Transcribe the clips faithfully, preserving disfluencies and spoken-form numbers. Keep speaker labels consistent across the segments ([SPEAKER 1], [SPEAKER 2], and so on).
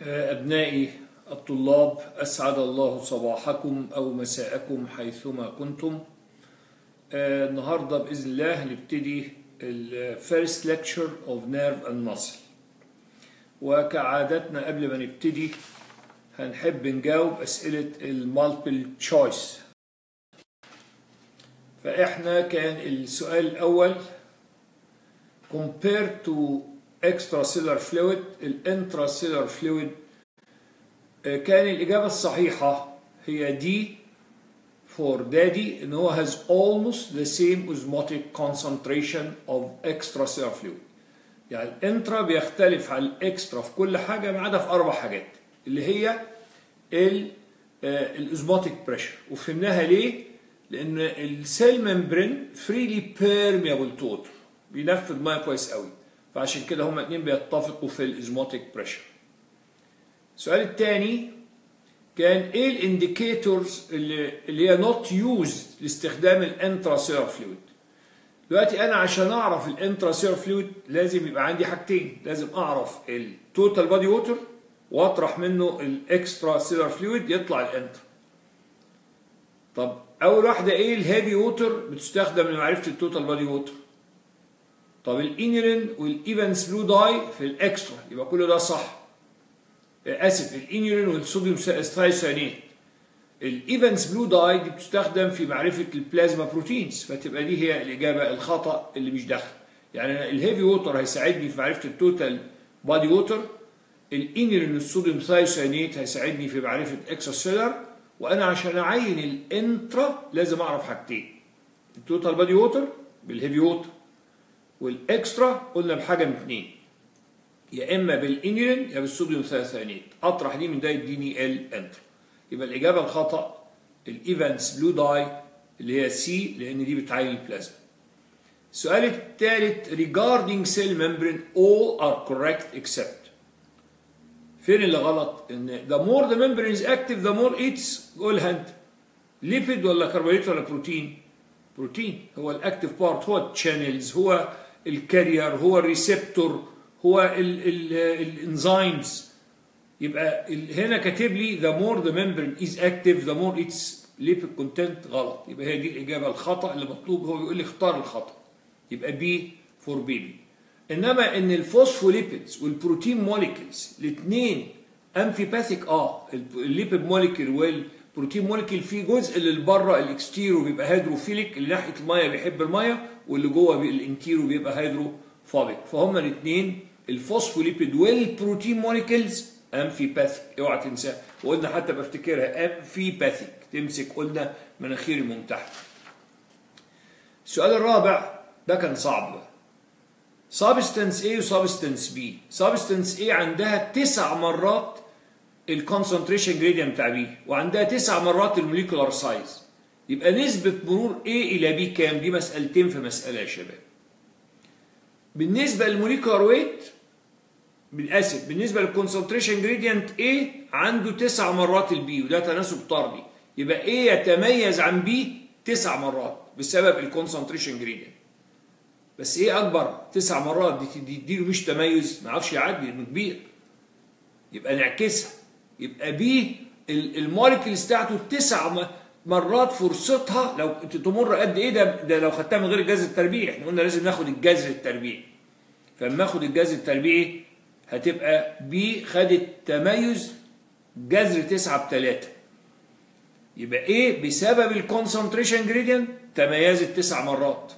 [SPEAKER 1] أبنائي الطلاب، أسعد الله صباحكم أو مساءكم حيثما كنتم. النهاردة بإذن الله هنبتدي ال First Lecture of Nerve and Muscle. وكعادتنا قبل ما نبتدي هنحب نجاوب أسئلة المالتيبل تشويس. فإحنا كان السؤال الأول compared to extracellular fluid الانتراسيلر فلويد، كان الإجابة الصحيحة هي دي for daddy، إن هو has almost the same osmotic concentration of extracellular fluid. يعني الانترا بيختلف عن الاكسترا في كل حاجة ما عدا في أربع حاجات اللي هي الاسموتيك بريشر. وفهمناها ليه؟ لأن السيل ممبرين فريلي بيرميابل تو ووتر، بينفذ ميه كويس قوي، فعشان كده هما اتنين بيتفقوا في الاسموتيك بريشر. السؤال الثاني كان ايه الانديكيتورز اللي, اللي هي نوت يوزد لاستخدام الانتراسيلر فلويد. دلوقتي انا عشان اعرف الانتراسيلر فلويد لازم يبقى عندي حاجتين، لازم اعرف التوتال بادي ووتر واطرح منه الاكسترا سيلر فلويد يطلع الانتر. طب اول واحده ايه؟ الهيفي ووتر بتستخدم لمعرفه التوتال بادي ووتر. طب الانيولين والايفنس بلو داي في الاكسترا، يبقى كل ده صح. اسف، الانيولين والصوديوم ثايوسيانات. الايفنس بلو داي دي بتستخدم في معرفه البلازما بروتينز، فتبقى دي هي الاجابه الخطا اللي مش داخل. يعني الهيفي ووتر هيساعدني في معرفه التوتال بادي ووتر، الانيولين والصوديوم ثايوسيانات هيساعدني في معرفه اكسترا سيلر، وانا عشان اعين الانترا لازم اعرف حاجتين، التوتال بادي ووتر بالهيفي ووتر، والاكسترا قلنا بحاجه من اثنين، يا اما بالانيولين يا بالصوديوم ثايوسيانات. اطرح دي من ده يديني الانترا. يبقى الاجابه الخطا الايفنس بلو داي اللي هي سي، لان دي بتعين البلازما. السؤال الثالث regarding cell membrane all are correct except. فين اللي غلط؟ ان the more the membrane is active the more it's، قولها انت، ليبيد ولا كربوهيدرات ولا بروتين؟ بروتين هو الاكتيف بارت، هو التشانلز، هو الكارير، هو الريسبتور، هو الانزيمز. يبقى هنا كاتب لي the more the membrane is active the more its lipid content، غلط. يبقى هي دي الاجابه الخطا اللي مطلوب، هو بيقول لي اختار الخطا، يبقى بي فور بيبي. انما ان الفوسفوليبيدز والبروتين موليكيولز الاثنين امفيباثيك، اه الليبيد موليكيول والبروتين موليكيول في جزء اللي بره الاكستيرو بيبقى هيدروفيليك، اللي ناحيه الميه بيحب الميه، واللي جوه الانتيرو بيبقى هيدروفوبيك. فهم الاثنين الفوسفوليبيد والبروتين موليكيولز امفيباثيك، اوعى تنساها. وقلنا حتى بفتكرها امفيباثيك، تمسك قلنا مناخير الممتحن. السؤال الرابع ده كان صعب بقى. سابستنس A وسابستنس B. سابستنس A عندها تسع مرات الكونسنتريشن جريدينت بتاع B، وعندها تسع مرات الموليكولار سايز. يبقى نسبة مرور A إلى B كام؟ دي مسألتين في مسألة يا شباب. بالنسبة للموليكولار ويت، بالاسف بالنسبة للكونسنتريشن جريدينت A عنده تسع مرات البي، وده تناسب طردي. يبقى A يتميز عن B تسع مرات بسبب الكونسنتريشن جريدينت. بس ايه اكبر تسع مرات دي تديله مش تميز، ما يعرفش يعدي لانه كبير. يبقى نعكسها، يبقى بي الموليكيولز بتاعته تسع مرات فرصتها لو تمر قد ايه ده, ده لو خدتها من غير الجذر التربيعي. احنا قلنا لازم ناخد الجذر التربيعي، فلما ناخد الجذر التربيعي هتبقى بي خدت تميز جذر تسعة بتلاتة. يبقى ايه بسبب الكونسنتريشن جريدينت تميزت تسع مرات.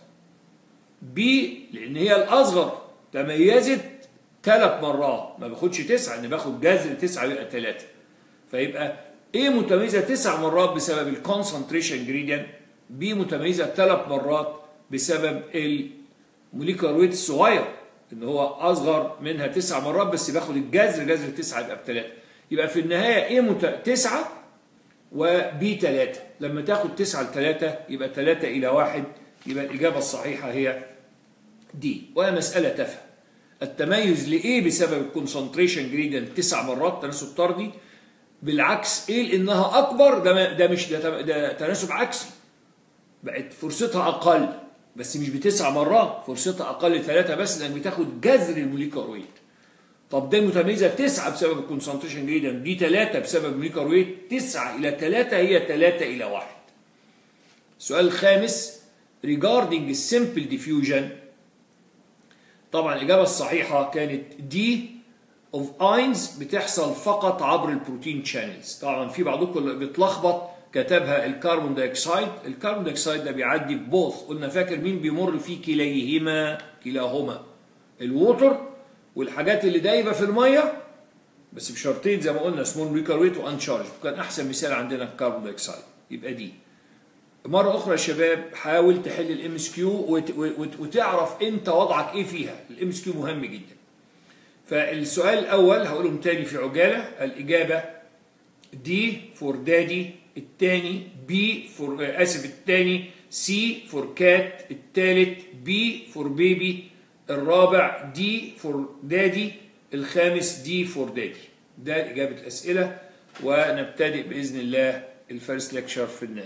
[SPEAKER 1] بي لان هي الاصغر تميزت ثلاث مرات، ما باخدش تسعه، انا باخد جذر تسعه يبقى ثلاثه. فيبقى ايه متميزه تسع مرات بسبب الكونسنتريشن جريدينت، بي متميزه ثلاث مرات بسبب الموليكولار ويت الصغير ان هو اصغر منها تسع مرات، بس باخد الجذر جذر تسعه يبقى بثلاثه. يبقى في النهايه ايه مت... تسعه وبي ثلاثه، لما تاخد تسعه لثلاثه يبقى ثلاثه الى واحد، يبقى الاجابه الصحيحه هي دي. وهي مسألة تافهة. التميز لإيه بسبب الكونسنتريشن جريدينت تسع مرات تناسب طردي، بالعكس إيه لأنها أكبر، ده, ده مش ده, ده تناسب عكسي، بقت فرصتها أقل، بس مش بتسع مرات، فرصتها أقل ثلاثة بس، لأنك بتاخد جذر الموليكولار ويت. طب ده متميزه تسعة بسبب الكونسنتريشن جريدينت، دي ثلاثة بسبب الموليكولار ويت، تسعة الى ثلاثة هي ثلاثة الى واحد. السؤال الخامس regarding السمبل diffusion، طبعا الإجابة الصحيحة كانت دي of ions بتحصل فقط عبر البروتين channels. طبعا في بعضكم بيتلخبط كتبها الكربون دايوكسيد، الكربون دايوكسيد ده بيعدي في بوث، قلنا فاكر مين بيمر في كليهما كلاهما؟ الووتر والحاجات اللي دايبه في الميه، بس بشرطين زي ما قلنا سمول موليكولار ويت وانشارج، وكان احسن مثال عندنا الكربون دايوكسيد. يبقى دي مرة أخرى يا شباب حاول تحل الام اس كيو وتعرف أنت وضعك إيه فيها، الام اس كيو مهم جدا. فالسؤال الأول هقولهم تاني في عجالة، الإجابة دي فور دادي، الثاني بي فور آسف الثاني سي فور كات، الثالث بي فور بيبي، الرابع دي فور دادي، الخامس دي فور دادي. ده إجابة الأسئلة، ونبتدئ بإذن الله الفيرست ليكشر في النهاية.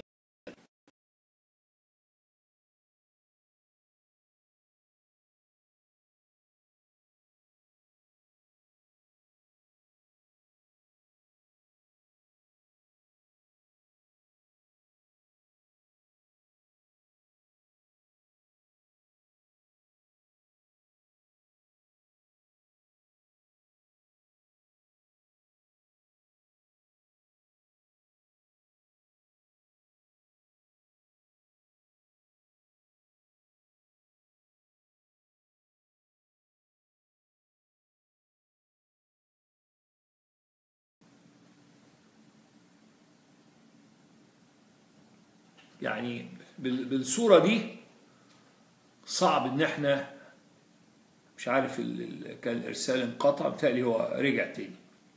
[SPEAKER 1] يعني بالصورة دي صعب ان احنا، مش عارف كان الارسال انقطع، بتهيألي هو رجع تاني.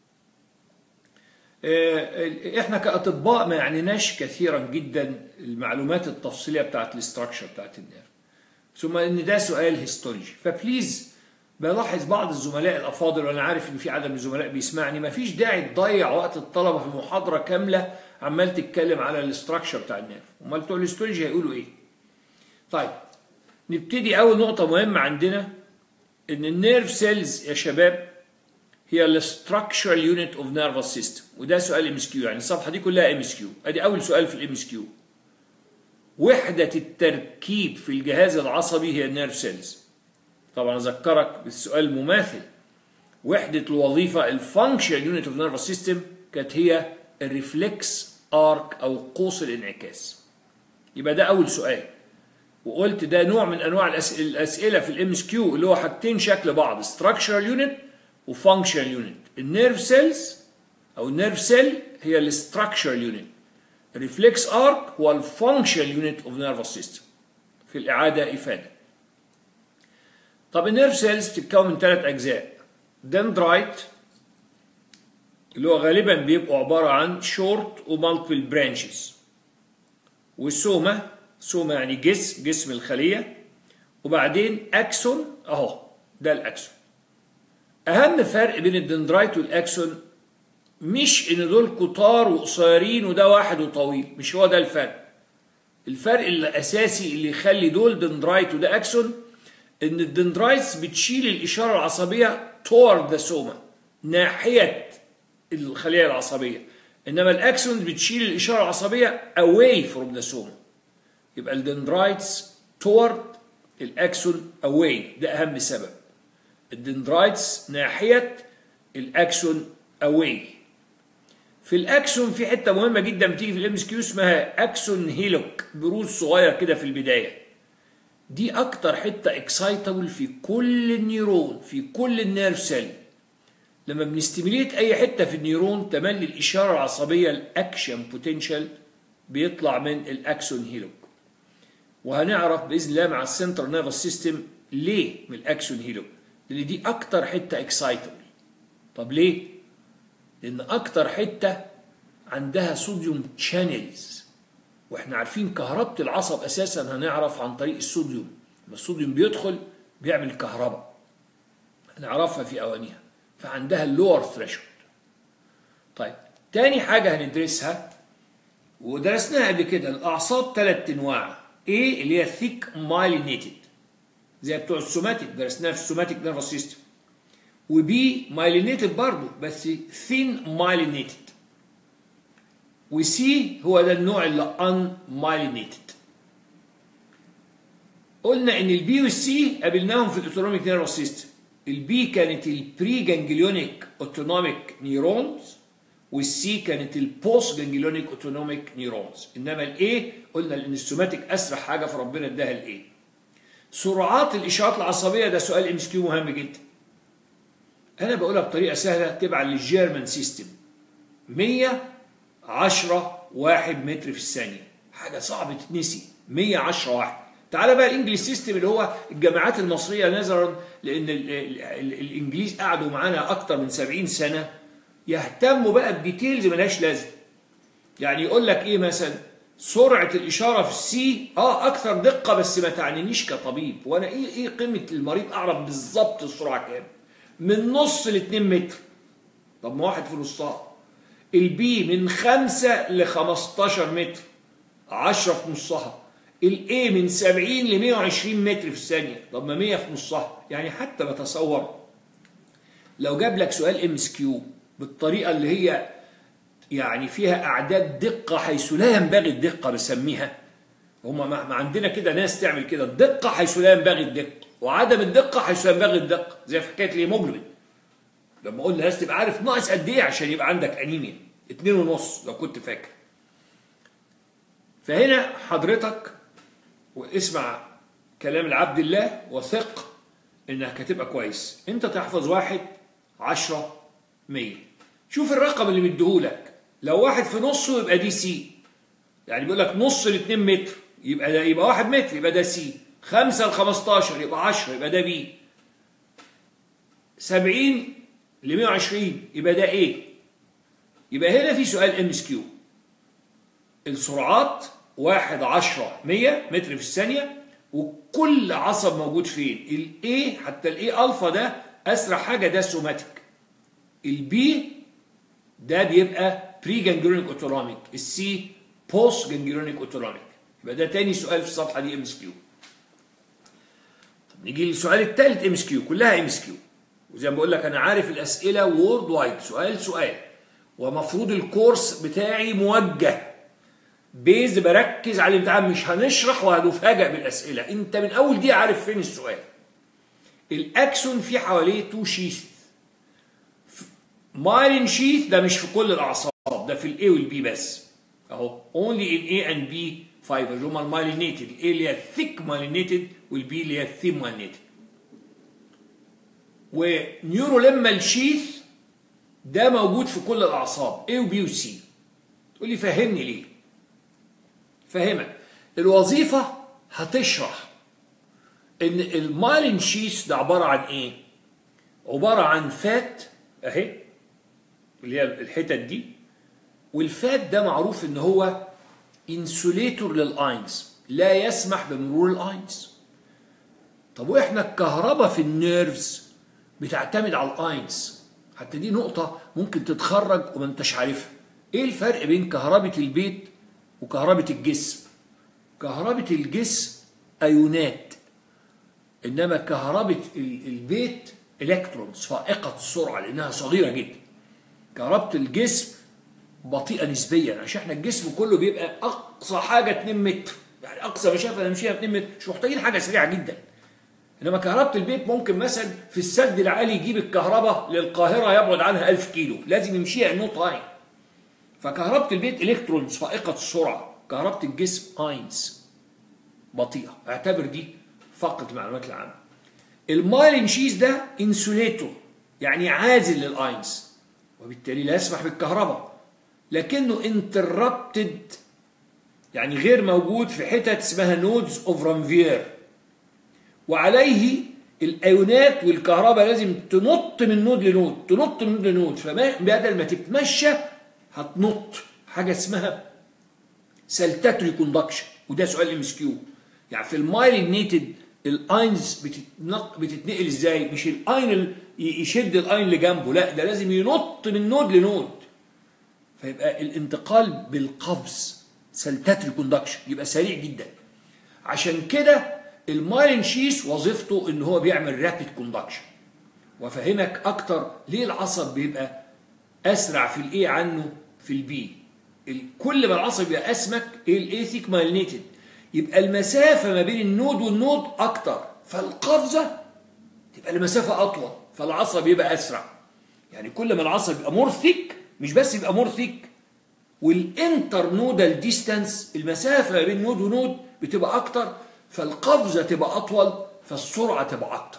[SPEAKER 1] احنا كاطباء ما يعنيناش كثيرا جدا المعلومات التفصيليه بتاعت الاستراكشر بتاعت النيرف، ثم ان ده سؤال هيستولوجي. فبليز بلاحظ بعض الزملاء الافاضل، وانا عارف ان في عدد من الزملاء بيسمعني، ما فيش داعي تضيع وقت الطلبه في محاضره كامله عمال تتكلم على الاستراكشر بتاع النيرف، امال بتوع الهيستولوجي هيقولوا ايه؟ طيب نبتدي. اول نقطه مهمه عندنا ان النيرف سيلز يا شباب هي الاستراكشرال يونت اوف نيرفس سيستم، وده سؤال ام اس كيو، يعني الصفحه دي كلها ام اس كيو. ادي اول سؤال في الام اس كيو، وحده التركيب في الجهاز العصبي هي النيرف سيلز. طبعا اذكرك بالسؤال المماثل، وحده الوظيفه الفانكشن يونت اوف نيرفس سيستم كانت هي الريفلكس ارك او قوس الانعكاس. يبقى ده اول سؤال، وقلت ده نوع من انواع الاسئله في الام اس كيو اللي هو حاجتين شكل بعض، structural يونت وفانكشنال يونت. النيرف سيلز او النيرف سيل هي الستراكشرال يونت، الريفلكس ارك هو الفانكشنال يونت اوف نيرفس سيستم. في الاعاده افاده. طب النيرف سيلز بتتكون من ثلاث اجزاء، دندرايت اللي هو غالبا بيبقوا عباره عن شورت ومالتيبل برانشز، والسوما، سوما يعني جسم جسم الخليه، وبعدين اكسون اهو ده الاكسون. اهم فرق بين الدندرايت والاكسون مش ان دول كتار وقصيرين وده واحد وطويل، مش هو ده الفرق. الفرق الاساسي اللي يخلي دول دندرايت وده اكسون ان الدندرايتس بتشيل الاشاره العصبيه toward the soma، ناحيه الخليه العصبيه، انما الاكسون بتشيل الاشاره العصبيه away from the soma. يبقى الدندرايتس toward، الاكسون away، ده اهم سبب. الدندرايتس ناحيه، الاكسون away. في الاكسون في حته مهمه جدا بتيجي في الام اس كيو اسمها اكسون هيلوك، بروز صغير كده في البدايه. دي اكتر حته اكسايتابل في كل النيرون، في كل النيرف سيل. لما بنستيميليت اي حته في النيرون تملي الاشاره العصبيه الاكشن بوتنشال بيطلع من الاكسون هيلوك. وهنعرف باذن الله مع السنترال نيرفس سيستم ليه من الاكسون هيلوك، لان دي اكتر حته اكسايتابل. طب ليه؟ لان اكتر حته عندها صوديوم شانلز، واحنا عارفين كهربة العصب اساسا هنعرف عن طريق الصوديوم، لما الصوديوم بيدخل بيعمل كهرباء هنعرفها في اوانيها، فعندها اللور ثريشولد. طيب تاني حاجه هندرسها ودرسناها قبل كده، الاعصاب ثلاث انواع، ايه اللي هي ثيك مايلينيتد زي بتوع السوماتيك، درسناها في السوماتيك نيرفس سيستم، وبي مايلينيتد برضه بس ثين مايلينيتد، وسي هو ده النوع اللي ان مايلينيتد. قلنا ان البي والسي قابلناهم في الاوتونوميك نيرفس سيستم. البي كانت البري جانجليونيك اوتونوميك نيورونز، والسي كانت البوست جانجليونيك اوتونوميك نيورونز. انما الاي قلنا الانستوماتيك اسرع حاجه فربنا اداها الاي. سرعات الاشارات العصبيه ده سؤال ام اس كيو مهم جدا. انا بقولها بطريقه سهله تبع للجيرمان سيستم. مية وعشرة واحد متر في الثانيه، حاجه صعبه تتنسي. مية وعشرة واحد. تعالى بقى الانجليش سيستم اللي هو الجامعات المصريه، نظرا لان ال ال ال الانجليز قعدوا معانا اكتر من سبعين سنه يهتموا بقى بديتيلز ملهاش لازمه. يعني يقول لك ايه مثلا؟ سرعه الاشاره في السي اه اكثر دقه، بس ما تعنينيش كطبيب، وانا ايه ايه قيمه المريض اعرف بالظبط السرعه كام؟ من نص ل اتنين متر. طب ما واحد في نصها. البي من خمسة ل خمستاشر متر، عشرة في نصها. الاي من سبعين ل مية وعشرين متر في الثانيه، طب ما مية في نصها. يعني حتى بتصور لو جاب لك سؤال ام اس كيو بالطريقه اللي هي يعني فيها اعداد دقه حيث لا ينبغي الدقه بسميها. هما ما عندنا كده ناس تعمل كده، الدقه حيث لا ينبغي الدقه، وعدم الدقه حيث ينبغي الدقه، زي في حكايه الهيموجلوبين. لما قلنا لازم تبقى عارف ناقص قد ايه عشان يبقى عندك انيميا، اتنين ونص لو كنت فاكر. فهنا حضرتك واسمع كلام العبد الله وثق انك هتبقى كويس. انت تحفظ واحد عشرة مية. شوف الرقم اللي مديهولك، لو واحد في نصه يبقى دي سي، يعني بيقول لك نص ل اتنين متر يبقى ده يبقى واحد متر يبقى ده سي، خمسة ل خمستاشر يبقى عشرة يبقى ده بي، سبعين ل مية وعشرين يبقى ده ايه. يبقى هنا في سؤال ام اس كيو. السرعات واحد عشرة مية متر في الثانية، وكل عصب موجود فين؟ الاي حتى الاي الفا ده اسرع حاجه، ده سوماتيك. البي ده بيبقى بري جانجليونيك اوتونوميك، السي بوست جانجليونيك اوتونوميك. يبقى ده تاني سؤال في الصفحه دي ام اس كيو. طب نيجي للسؤال الثالث ام اس كيو، كلها ام اس كيو. وزي ما بقول لك انا عارف الاسئله وورد وايد، سؤال سؤال، ومفروض الكورس بتاعي موجه بيز بركز على الامتحان، مش هنشرح وهنفاجئ بالاسئله. انت من اول دي عارف فين السؤال. الاكسون في حواليه تو شيث. مايلين شيث ده مش في كل الاعصاب، ده في الاي والبي بس اهو، اونلي ان اي اند بي فايبرز هما المايلينيتد. الاي اللي هي ثيك مايلينيتد، والبي اللي هي ثين مايلينيتد. ونيوروليمال شيث ده موجود في كل الاعصاب اي وبي وسي. تقول لي فهمني ليه؟ فهمك. الوظيفه هتشرح ان المايلين شيث ده عباره عن ايه؟ عباره عن فات اهي اللي هي الحتت دي، والفات ده معروف ان هو انسوليتور للاينز، لا يسمح بمرور الاينز. طب واحنا الكهرباء في النيرفز بتعتمد على الاينز، حتى دي نقطه ممكن تتخرج وما انتش عارفها. ايه الفرق بين كهرباء البيت وكهرباء الجسم؟ كهرباء الجسم ايونات، انما كهرباء البيت الكترونز فائقه السرعه لانها صغيره جدا. كهرباء الجسم بطيئه نسبيا، عشان احنا الجسم كله بيبقى اقصى حاجه اتنين متر، يعني اقصى مسافه نمشيها اتنين متر، مش محتاجين حاجه سريعه جدا. انما كهرباء البيت ممكن مثلا في السد العالي يجيب الكهرباء للقاهره يبعد عنها ألف كيلو، لازم يمشيها نو تايم. فكهرباء البيت الكترونز فائقه السرعه، كهرباء الجسم اينز بطيئه. اعتبر دي فقط المعلومات العامه. المايلين شيث ده انسوليتور، يعني عازل للاينز، وبالتالي لا يسمح بالكهرباء، لكنه انتربتد، يعني غير موجود في حتت اسمها نودز اوف رانفير، وعليه الايونات والكهرباء لازم تنط من نود لنود، تنط من نود لنود، فبدل ما تتمشى هتنط. حاجه اسمها سلتاتري كوندكشن، وده سؤال ام اس كيو. يعني في المايلينيتد الاينز بتتنقل ازاي؟ مش الاين يشد الاين اللي جنبه، لا ده لازم ينط من نود لنود، فيبقى الانتقال بالقفز سلتاتري كوندكشن، يبقى سريع جدا. عشان كده المايلين شيث وظيفته ان هو بيعمل رابيد كوندكشن، وافهمك اكتر ليه العصب بيبقى اسرع في الاي عنه في البي. كل ما العصب يبقى اسمك الاي ثيك مايلينيتد يبقى المسافه ما بين النود والنود اكتر، فالقفزه تبقى المسافه اطول، فالعصب يبقى اسرع. يعني كل ما العصب يبقى مور ثيك، مش بس يبقى مور ثيك، والانتر نودال ديستانس المسافه ما بين نود ونود بتبقى اكتر، فالقفزه تبقى اطول، فالسرعه تبقى اكتر.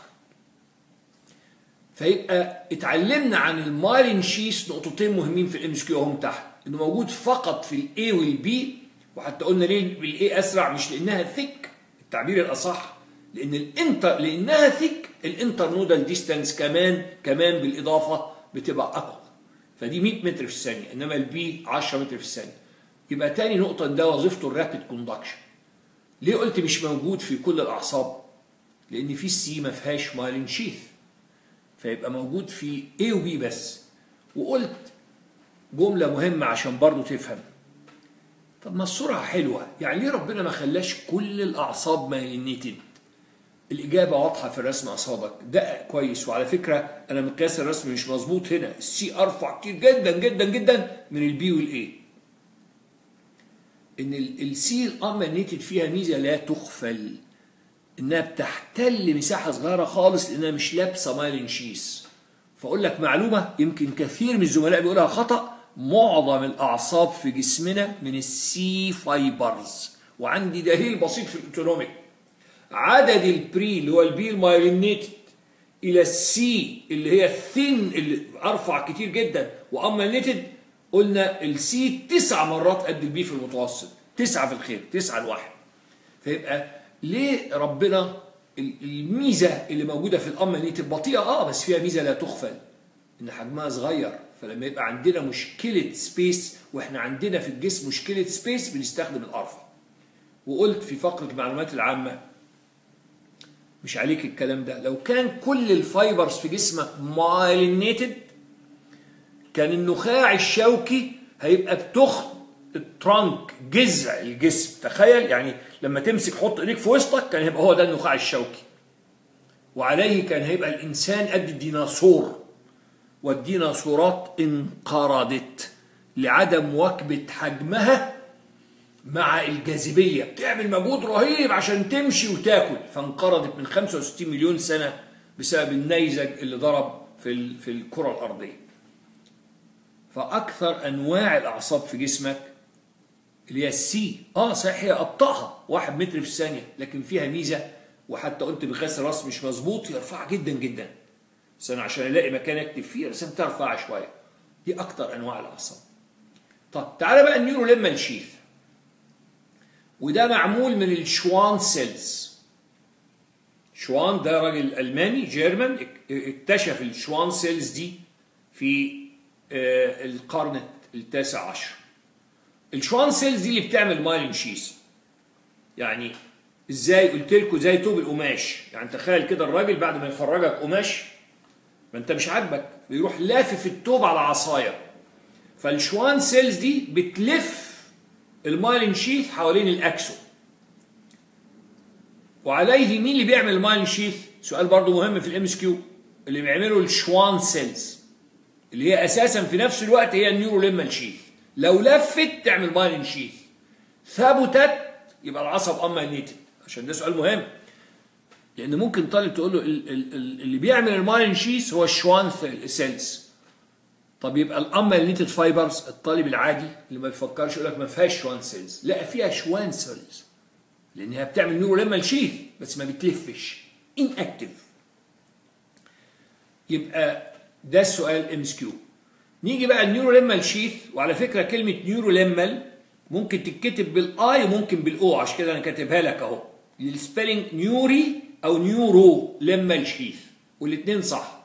[SPEAKER 1] فيبقى اتعلمنا عن المايلين شيث نقطتين مهمين في الام اس كيو اهم تحت، انه موجود فقط في الاي والبي، وحتى قلنا ليه بالاي اسرع، مش لانها ثيك، التعبير الاصح لان الانتر لانها ثيك الانتر نودال ديستانس كمان كمان بالاضافه بتبقى اقوى، فدي مية متر في الثانيه، انما البي عشرة متر في الثانيه. يبقى تاني نقطه ده وظيفته الرابيد كوندكشن. ليه قلت مش موجود في كل الاعصاب؟ لان في السي ما فيهاش مايلين شيث، فيبقى موجود في A و B بس. وقلت جملة مهمة عشان برضو تفهم، طب ما السرعة حلوة، يعني ليه ربنا ما خلاش كل الأعصاب مايلينيتد؟ الإجابة واضحة في الرسم أصابك، ده كويس. وعلى فكرة أنا مقياس الرسم مش مظبوط هنا، السي أرفع كتير جدا جدا جدا من البي والإي. إن السي الأمايلينيتد فيها ميزة لا تغفل، انها بتحتل مساحه صغيره خالص لانها مش لابسه مايلين شيث. فاقول لك معلومه يمكن كثير من الزملاء بيقولها خطا، معظم الاعصاب في جسمنا من السي فايبرز، وعندي دليل بسيط في الاوتونوميك. عدد البري اللي هو البي المايلينيتد الى السي اللي هي الثين اللي ارفع كتير جدا وامايلينيتد، قلنا السي تسع مرات قد البي في المتوسط، تسعه في الخير، تسعه لواحد. فيبقى ليه ربنا الميزه اللي موجوده في الامايلينيتد بطيئه اه بس فيها ميزه لا تغفل، ان حجمها صغير، فلما يبقى عندنا مشكله سبيس، واحنا عندنا في الجسم مشكله سبيس، بنستخدم الارفع. وقلت في فقره المعلومات العامه مش عليك الكلام ده، لو كان كل الفايبرز في جسمك مايلينيتد كان النخاع الشوكي هيبقى بتخ الترانك جذع الجسم. تخيل يعني لما تمسك حط ايديك في وسطك كان هيبقى هو ده النخاع الشوكي، وعليه كان هيبقى الانسان قد الديناصور، والديناصورات انقرضت لعدم مواكبه حجمها مع الجاذبيه، بتعمل مجهود رهيب عشان تمشي وتاكل، فانقرضت من خمسة وستين مليون سنه بسبب النيزك اللي ضرب في في الكره الارضيه. فاكثر انواع الاعصاب في جسمك اللي هي السي، اه صحيح هي ابطاها واحد متر في الثانيه، لكن فيها ميزه، وحتى قلت بقياس الراس مش مظبوط، هي رفيعه جدا جدا، بس انا عشان الاقي مكان اكتب فيه رسمتها رفيعه شويه. دي اكتر انواع الاعصاب. طب تعالى بقى النيورو ليمال شيث، وده معمول من الشوان سيلز. شوان ده راجل الماني جيرمان اكتشف الشوان سيلز دي في آه القرن التاسع عشر. الشوان سيلز دي اللي بتعمل مايلين شيث. يعني ازاي؟ قلت لكم زي توب القماش، يعني تخيل كده الراجل بعد ما يفرجك قماش ما انت مش عاجبك بيروح لافف التوب على عصايه، فالشوان سيلز دي بتلف المايلين شيث حوالين الاكسون. وعليه مين اللي بيعمل المايلين شيث؟ سؤال برضو مهم في الام اس كيو. اللي بيعمله الشوان سيلز اللي هي اساسا في نفس الوقت هي النيورو ليمال شيث. لو لفت تعمل مايلين شيث، ثبتت يبقى العصب امايلينيتد. عشان ده سؤال مهم، لان ممكن طالب تقول له اللي بيعمل المايلين شيث هو الشوان سيلز. طب يبقى الامايلينيتد فايبرز، الطالب العادي اللي ما بيفكرش يقول لك ما فيهاش شوان سيلز، لا فيها شوان سيلز لانها بتعمل نيورو ليمال شيث بس ما بتلفش، ان اكتف. يبقى ده السؤال ام اس كيو. نيجي بقى النيورو ليمال شيث، وعلى فكره كلمه نيورو ليمال ممكن تتكتب بالاي وممكن بالاو، عشان كده انا كاتبها لك اهو للسبيلنج نيوري او نيورو ليمال شيث، والاثنين صح.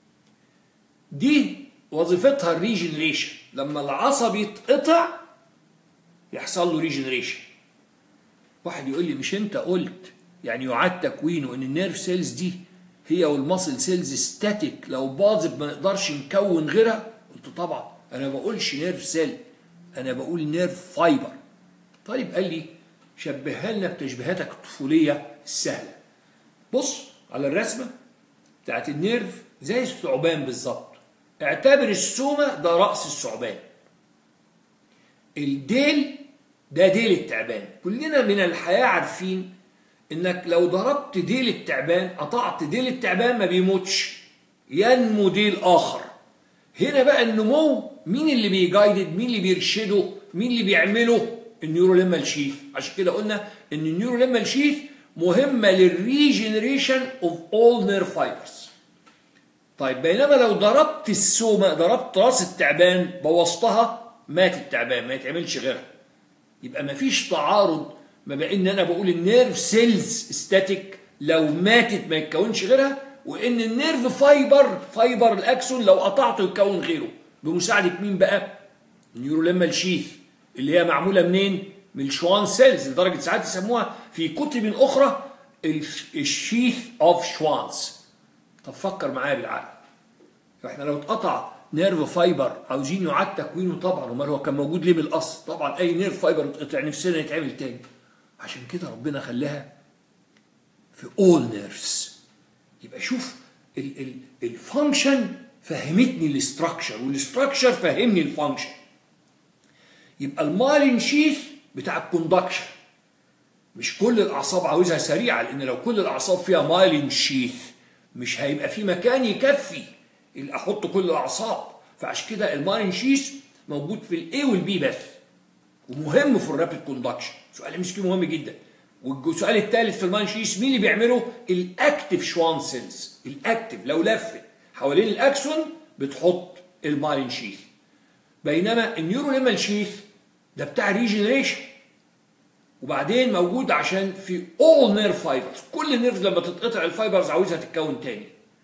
[SPEAKER 1] دي وظيفتها الريجنريشن، لما العصب يتقطع يحصل له ريجنريشن. واحد يقول لي مش انت قلت يعني يعاد تكوينه ان النيرف سيلز دي هي والماسل سيلز ستاتيك، لو باظت ما نقدرش نكون غيرها؟ قلت طبعا، انا ما بقولش نيرف سيل، انا بقول نيرف فايبر. طيب قال لي شبهها لنا بتشبيهاتك الطفوليه السهله. بص على الرسمه بتاعت النيرف زي الثعبان بالظبط. اعتبر السومة ده رأس الثعبان، الديل ده ديل التعبان. كلنا من الحياة عارفين انك لو ضربت ديل التعبان، قطعت ديل التعبان ما بيموتش، ينمو ديل آخر. هنا بقى النمو مين اللي بيجايدد، مين اللي بيرشده، مين اللي بيعمله؟ النيوروليمال شيث. عشان كده قلنا ان النيوروليمال شيث مهمة للريجنريشن اوف اول نيرف فايبرز. طيب بينما لو ضربت السومة، ضربت راس التعبان بوظتها، مات التعبان، ما يتعملش غيرها. يبقى ما فيش تعارض ما بين ان انا بقول النيرف سيلز ستاتيك لو ماتت ما يتكونش غيرها، وان النيرف فايبر فايبر الاكسون لو قطعته يتكون غيره. بمساعدة مين بقى؟ النيوروليمال شيث اللي هي معمولة منين؟ من الشوان سيلز، لدرجة ساعات يسموها في كتب أخرى الشيث اوف شوانز. طب فكر معايا بالعقل، احنا لو اتقطع نيرف فايبر عاوزين يعاد تكوينه طبعا، امال هو كان موجود ليه من الاصل؟ طبعا اي نيرف فايبر اتقطع نفسنا يتعمل تاني. عشان كده ربنا خلاها في اول نيرفز. يبقى شوف الفانكشن فهمتني الاستراكشر، والاستراكشر فهمني الفانكشن. يبقى المايلين شيث بتاع الكوندكشن، مش كل الاعصاب عاوزها سريعه، لان لو كل الاعصاب فيها مايلين شيث مش هيبقى في مكان يكفي اللي احط كل الاعصاب. فعشان كده المايلين شيث موجود في الاي والبي بس، ومهم في الرابيد كوندكشن. سؤال ام اس كيو مهم جدا. والسؤال الثالث في المايلين شيث مين اللي بيعمله؟ الاكتف شوان سيلز. الاكتف لو لفت حوالين الاكسون بتحط المايلين شيث. بينما النيوروليمال شيث ده بتاع ريجنريشن، وبعدين موجود عشان في all nerve fibers. كل نيرف لما تتقطع الفايبرز عاوزها تتكون تاني.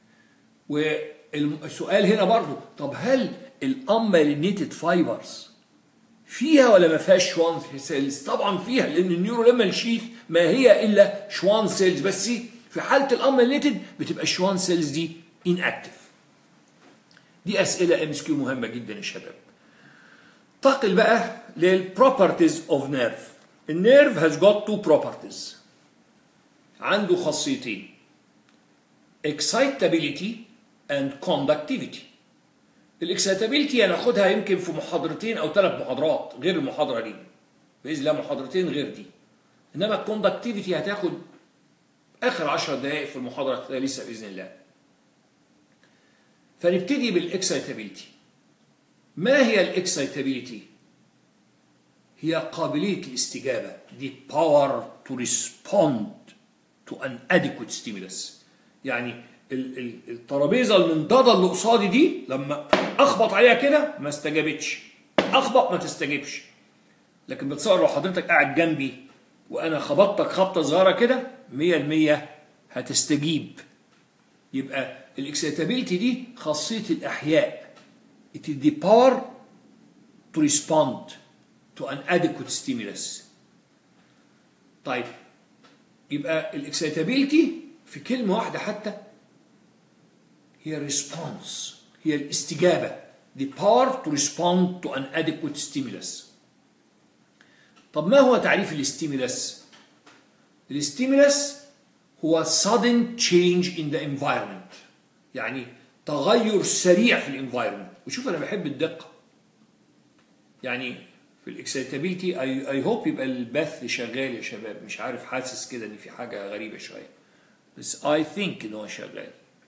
[SPEAKER 1] والسؤال هنا برضو، طب هل الامالينيتد فايبرز فيها ولا ما فيهاش شوان سيلز؟ طبعا فيها، لان النيوروليمال شيث ما هي الا شوان سيلز، بس في حاله الامالينيتد بتبقى الشوان سيلز دي inactive. دي اسئله ام اس كيو مهمه جدا يا شباب. انتقل بقى للبروبرتيز اوف نيرف. النيرف has got two properties. عنده خاصيتين: excitability and conductivity. الاكسايتابيلتي هناخدها يمكن في محاضرتين او ثلاث محاضرات غير المحاضره دي، باذن الله محاضرتين غير دي. انما الكوندكتيفيتي هتاخد اخر عشر دقائق في المحاضره الثالثه باذن الله. فنبتدي بالاكسايتابيلتي. ما هي الاكسايتابيلتي؟ هي قابلية الاستجابة، دي power to respond to an adequate stimulus. يعني الترابيزة المنضدة اللي قصادي دي لما أخبط عليها كده ما استجابتش، أخبط ما تستجبش. لكن بتصور لو حضرتك قاعد جنبي وأنا خبطتك خبطة صغيرة كده مية المية هتستجيب. يبقى الاكسيتابيلتي دي خاصية الأحياء. It is the power to respond to an adequate stimulus. طيب يبقى الاكسيتابيلتي في كلمة واحدة حتى هي response، هي الاستجابة. the power to respond to an adequate stimulus. طب ما هو تعريف الاستيمولس؟ الاستيمولس هو sudden change in the environment، يعني تغير سريع في الانفايرمنت. وشوف انا بحب الدقة، يعني في الاكسيتابيلتي اي هوب يبقى البث شغال يا شباب. مش عارف، حاسس كده ان في حاجه غريبه شويه، بس اي ثينك ان هو شغال.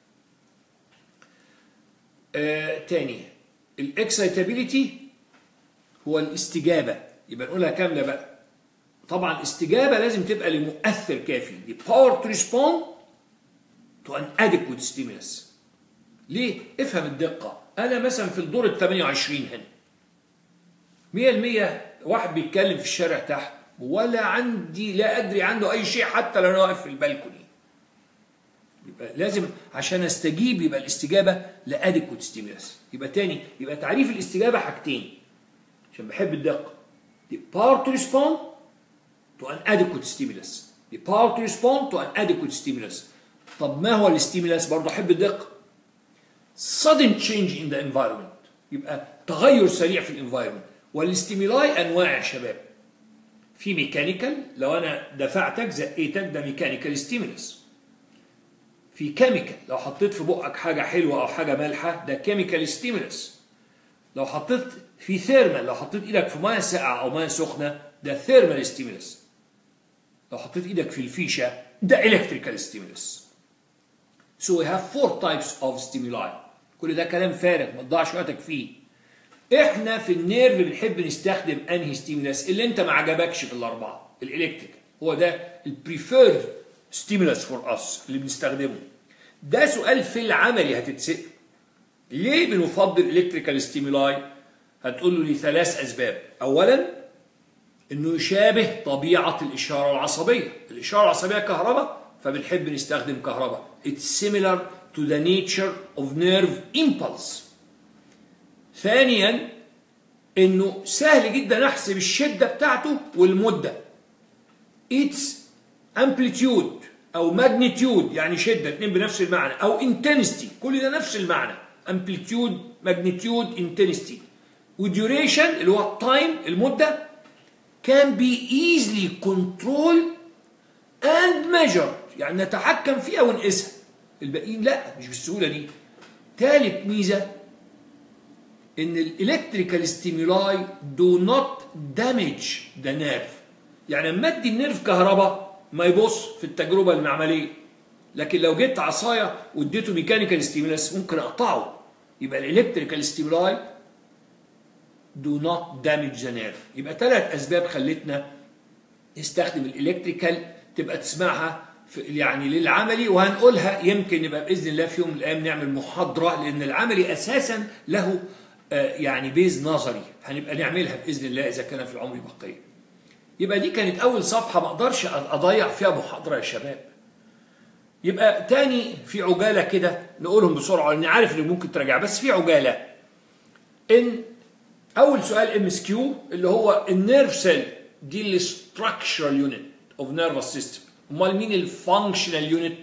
[SPEAKER 1] آه تاني، الاكسيتابيلتي هو الاستجابه. يبقى نقولها كامله بقى. طبعا الاستجابه لازم تبقى لمؤثر كافي، دي power to respond to an adequate stimulus. ليه؟ افهم الدقه. انا مثلا في الدور ال ثمانية وعشرين هنا مية المية واحد بيتكلم في الشارع تحت، ولا عندي لا أدري عنده أي شيء حتى لو أنا واقف في البلكوني. يبقى لازم عشان أستجيب يبقى الاستجابة لأديكوت ستيمولس. يبقى تاني، يبقى تعريف الاستجابة حاجتين عشان بحب الدقة: the power to respond to an adequate stimulus. the power to respond to an adequate stimulus. طب ما هو الاستيمولس؟ برضه أحب الدقة. sudden change in the environment، يبقى تغير سريع في الانفايرمنت. والاستيمولاي انواع يا شباب. في ميكانيكال، لو انا دفعتك زقيتك ده ميكانيكال ستيمولس. في كيميكال. لو حطيت في بقك حاجه حلوه او حاجه مالحه ده كيميكال ستيمولس. لو حطيت في ثيرمال، لو حطيت ايدك في ميه ساقعه او ميه سخنه ده ثيرمال ستيمولس. لو حطيت ايدك في الفيشه ده الكتريكال ستيمولس. So we have four types of stimuli. كل ده كلام فارغ ما تضيعش وقتك فيه. احنا في النيرف بنحب نستخدم انهي ستيمولس اللي انت ما عجبكش في الاربعه. الالكتريكال هو ده البريفيرد ستيمولس فور اس اللي بنستخدمه. ده سؤال في العملي هتتسال. ليه بنفضل الكتريكال ستيمولاي؟ هتقول له لثلاث اسباب. اولا انه يشابه طبيعه الاشاره العصبيه. الاشاره العصبيه كهرباء فبنحب نستخدم كهرباء. It's similar to the nature of nerve impulse. ثانيا انه سهل جدا احسب الشده بتاعته والمده. It's amplitude او magnitude يعني شده اتنين بنفس المعنى، او intensity كل ده نفس المعنى. amplitude magnitude intensity. وduration اللي هو التايم المده can be easily controlled and measured يعني نتحكم فيها ونقيسها. الباقيين لا مش بالسهوله دي. ثالث ميزه ان الالكتريكال ستيمولاي do not damage the nerve. يعني لما ادي النيرف كهرباء ما يبص في التجربه المعمليه، لكن لو جبت عصايه واديته ميكانيكال ستيمولس ممكن اقطعه. يبقى الالكتريكال ستيمولاي do not damage the nerve. يبقى ثلاث اسباب خلتنا نستخدم الالكتريكال، تبقى تسمعها يعني للعملي وهنقولها يمكن يبقى باذن الله في يوم من الايام نعمل محاضره، لان العملي اساسا له يعني بيز نظري هنبقى نعملها باذن الله اذا كان في العمر بقيه. يبقى دي كانت اول صفحه ما اقدرش اضيع فيها محاضره يا شباب. يبقى تاني في عجاله كده نقولهم بسرعه لاني عارف ان ممكن تراجع، بس في عجاله. ان اول سؤال ام اس كيو اللي هو النيرف سيل دي الستراكشرال يونت اوف نيرفس سيستم. امال مين الفانكشنال يونت؟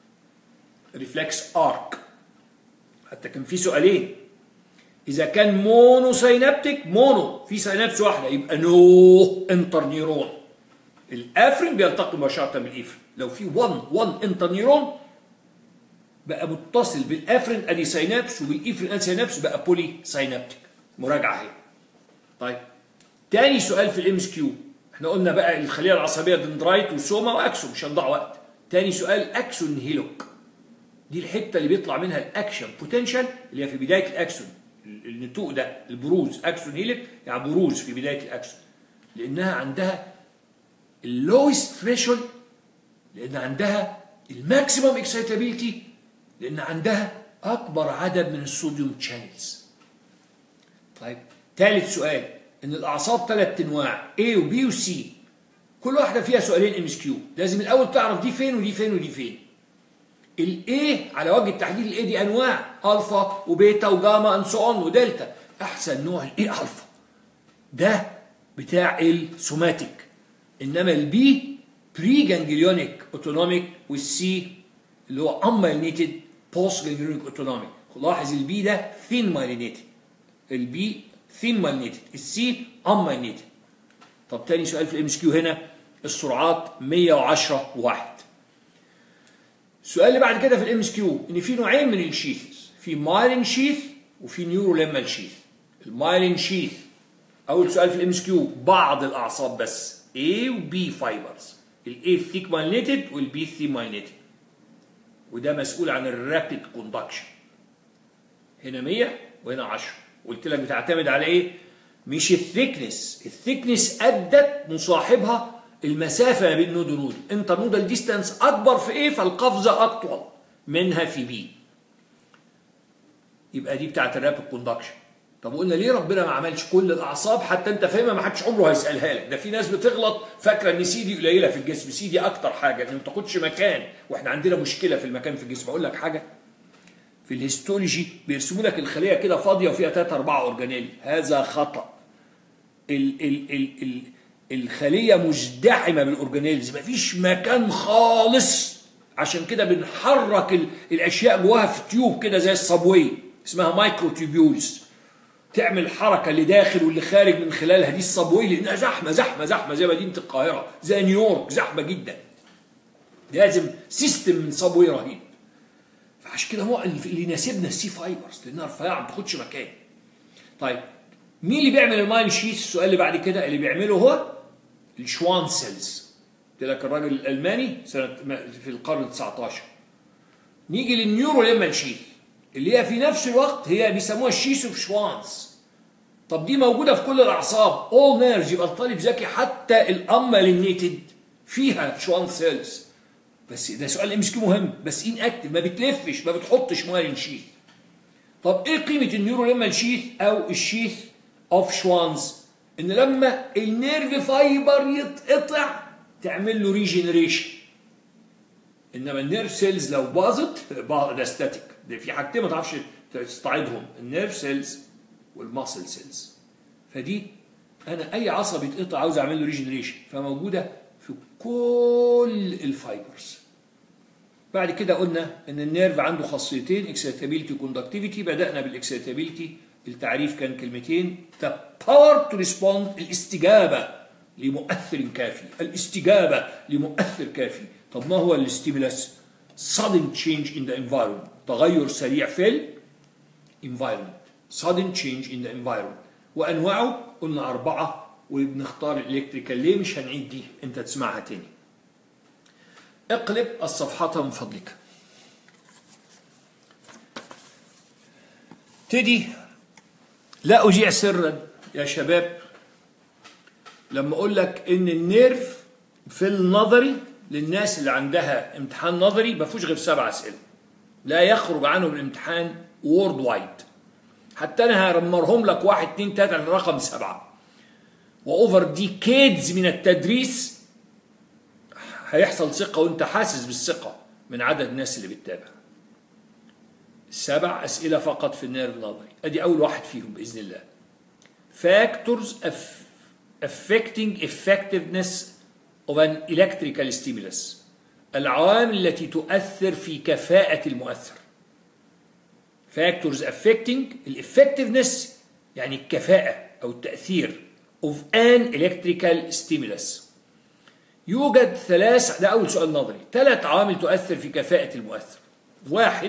[SPEAKER 1] ريفلكس ارك. حتى كان في سؤالين، اذا كان مونو سينابتيك مونو في سينابس واحده يبقى نو انتر نيرون. الافرين بيلتقي مباشره بالافرين. لو في واحد واحد انتر نيرون بقى متصل بالافرين ادي سينابس وبالافرين ادي سينابس بقى بولي سينابتيك. مراجعه اهي. طيب تاني سؤال في الام اس كيو، احنا قلنا بقى الخليه العصبيه دندرايت وسوما واكسون مش هنضيع وقت. تاني سؤال اكسون هيلوك. دي الحته اللي بيطلع منها الاكشن بوتنشال اللي هي في بدايه الاكسون. النتوء ده البروز اكسون هيلوك يعني بروز في بدايه الاكسون، لانها عندها اللويست ثريشولد، لان عندها الماكسيمم اكسايتابيلتي، لان عندها اكبر عدد من الصوديوم تشانلز. طيب ثالث سؤال ان الاعصاب ثلاث انواع A و B و C، كل واحده فيها سؤالين ام اس كيو. لازم الاول تعرف دي فين ودي فين ودي فين. الاي على وجه التحديد الاي دي انواع الفا وبيتا وجاما اند سو اون ودلتا. احسن نوع الاي الفا ده بتاع السوماتيك، انما البي بري جانجليونيك اوتونوميك، والسي اللي هو امايلينيتد بوست جانجليونيك اوتونوميك. لاحظ البي ده ثين مايلينيتد، البي ثين مايلينيتد، السي امايلينيتد. طب تاني سؤال في الام اس كيو هنا السرعات مية وعشرة واحد. السؤال اللي بعد كده في الام اس كيو ان في نوعين من الشيث، في مايلين شيث وفي نيوروليمال شيث. المايلين شيث اول سؤال في الام اس كيو بعض الاعصاب بس A و B فايبرز. الاي ثيك مايلينيتد والبي ثي مايلينيتد، وده مسؤول عن الرابيد كوندكشن. هنا مية وهنا عشرة. قلت لك بتعتمد على ايه؟ مش الثيكنس، الثيكنس ادت مصاحبها المسافه ما بين نود ونود. انت نودال ديستانس اكبر في ايه فالقفزه اطول منها في بي. يبقى دي بتاعت الرابيد كوندكشن. طب قلنا ليه ربنا ما عملش كل الاعصاب حتى انت فاهمها؟ ما حدش عمره هيسالها لك. ده في ناس بتغلط فاكره ان سي دي قليله في الجسم، سي دي اكتر حاجه ان ما تاخدش مكان، واحنا عندنا مشكله في المكان في الجسم. اقول لك حاجه، في الهيستولوجي بيرسموا لك الخليه كده فاضيه وفيها ثلاثة أربعة اورجانيل. هذا خطأ. ال ال ال ال الخليه مزدحمه بالاورجانيلز، مفيش مكان خالص. عشان كده بنحرك ال الاشياء جواها في تيوب كده زي الصابوي اسمها مايكرو تيوبيولز، تعمل حركه اللي داخل واللي خارج من خلالها. دي الصابوي لانها زحمه زحمه زحمه زي مدينه القاهره زي نيويورك زحمه جدا. لازم سيستم من صابوي رهيب. عشان كده هو اللي يناسبنا السي فايبرز لانها رفيعه ما بتاخدش مكان. طيب مين اللي بيعمل الماين شيث؟ السؤال اللي بعد كده اللي بيعمله هو الشوان سيلز. قلت لك الراجل الالماني سنه في القرن التسعتاشر. نيجي للنيورو ليمال شيث اللي هي في نفس الوقت هي بيسموها الشيث اوف شوانز. طب دي موجوده في كل الاعصاب اول نيرفز، يبقى الطالب ذكي. حتى الامالينيتد فيها شوان سيلز. بس ده سؤال ام اس كيو مهم، بس ان اكتف ما بتلفش ما بتحطش مايلين شيث. طب ايه قيمه النيورو ليمال شيث او الشيث اوف شوانز؟ ان لما النيرف فايبر يتقطع تعمل له ريجنريشن. انما النيرف سيلز لو باظت ده ستاتيك. ده في حاجتين ما تعرفش تستعيدهم، النيرف سيلز والماسل سيلز. فدي انا اي عصب يتقطع عاوز اعمل له ريجنريشن، فموجوده في كل الفايبرز. بعد كده قلنا ان النيرف عنده خاصيتين، اكسيتابيلتي وكوندكتيفيتي. بدانا بالاكسيتابيلتي، التعريف كان كلمتين: the power to respond، الاستجابه لمؤثر كافي، الاستجابه لمؤثر كافي. طب ما هو الاستيمولاس؟ sudden change in the environment، تغير سريع في ال environment، sudden change in the environment. وانواعه قلنا اربعه، وبنختار الالكتريكال. ليه؟ مش هنعيد دي، انت تسمعها تاني. اقلب الصفحة من فضلك. تدي لا أجيع سرا يا شباب لما أقول لك إن النيرف في النظري للناس اللي عندها امتحان نظري ما فيهوش غير سبع أسئلة، لا يخرج عنهم الامتحان وورد وايد. حتى أنا هرمرهم لك واحد اتنين تلاتة لرقم سبعة. وأوفر ديكيدز من التدريس هيحصل ثقة، وانت حاسس بالثقة من عدد الناس اللي بتتابع. سبع أسئلة فقط في النيرف النظري. ادي أول واحد فيهم بإذن الله. Factors affecting effectiveness of an electrical stimulus، العوامل التي تؤثر في كفاءة المؤثر. Factors affecting الeffectiveness يعني الكفاءة أو التأثير of an electrical stimulus. يوجد ثلاث، ده أول سؤال نظري، ثلاث عوامل تؤثر في كفاءة المؤثر. واحد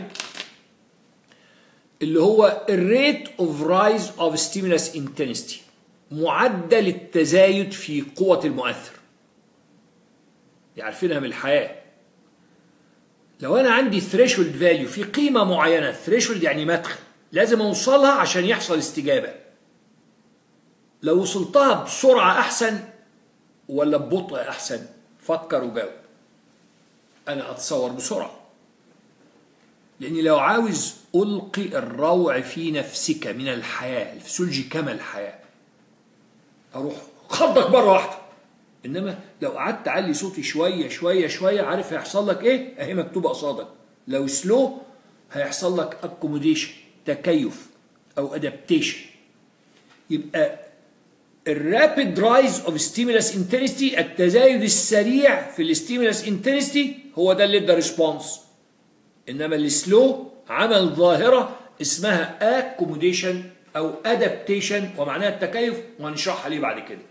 [SPEAKER 1] اللي هو الريت اوف رايز اوف ستيمولس انتنستي، معدل التزايد في قوة المؤثر. عارفينها من الحياة. لو أنا عندي ثريشولد فاليو في قيمة معينة، ثريشولد يعني مدخل لازم أوصلها عشان يحصل استجابة. لو وصلتها بسرعة أحسن ولا ببطء أحسن؟ فكر وجاوب. أنا أتصور بسرعة، لأني لو عاوز ألقي الروع في نفسك من الحياة، الفسيولوجي كما الحياة، أروح خضك مرة واحدة. إنما لو قعدت أعلي صوتي شوية شوية شوية، عارف هيحصل لك إيه؟ أهي مكتوبة قصادك. لو سلو هيحصل لك أكوموديشن، تكيف أو أدابتيشن. يبقى الرابيد رايز اوف ستيمولس انتنستي، التزايد السريع في الستيمولس انتنستي، هو ده اللي ادى ريسبونس. انما السلو عمل ظاهره اسمها اكوموديشن او ادابتيشن، ومعناها التكيف، وهنشرحها ليه بعد كده.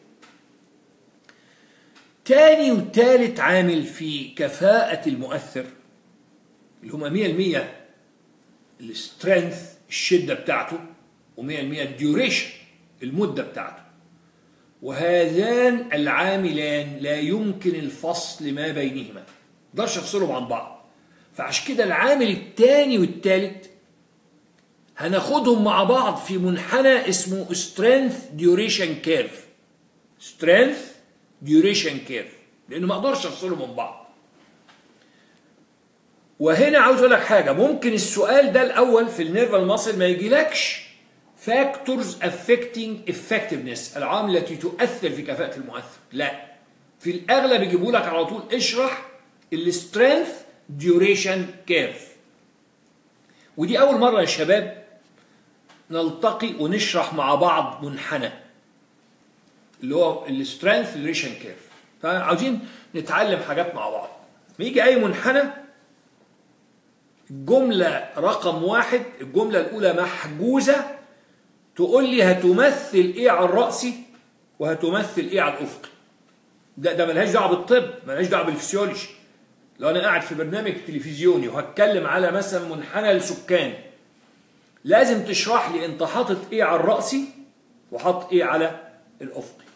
[SPEAKER 1] تاني وتالت عامل في كفاءة المؤثر اللي هما مية بالمية السترينث الشدة بتاعته، ومية بالمية الديوريشن المدة بتاعته. وهذان العاملان لا يمكن الفصل ما بينهما، مقدرش افصلهم عن بعض. فعشان كده العامل الثاني والثالث هناخدهم مع بعض في منحنى اسمه strength duration curve. strength duration curve، لانه ما اقدرش افصلهم من بعض. وهنا عاوز اقول لك حاجه، ممكن السؤال ده الاول في النيرفال ماسل ما يجيلكش Factors affecting effectiveness، العوامل التي تؤثر في كفاءة المؤثر. لا، في الأغلب يجيبوا لك على طول اشرح السترينث ديوريشن كيرف. ودي أول مرة يا شباب نلتقي ونشرح مع بعض منحنى اللي هو السترينث ديوريشن كيرف. فعاوزين نتعلم حاجات مع بعض. ما يجي أي منحنى، الجملة رقم واحد، الجملة الأولى محجوزة، تقول لي هتمثل ايه على الرأسي وهتمثل ايه على الأفقي. ده ده ملهاش دعوه بالطب، ملهاش دعوه بالفسيولوجي. لو انا قاعد في برنامج تلفزيوني وهتكلم على مثلا منحنى السكان، لازم تشرح لي انت حاطط ايه على الرأسي وحاطط ايه على الافقي.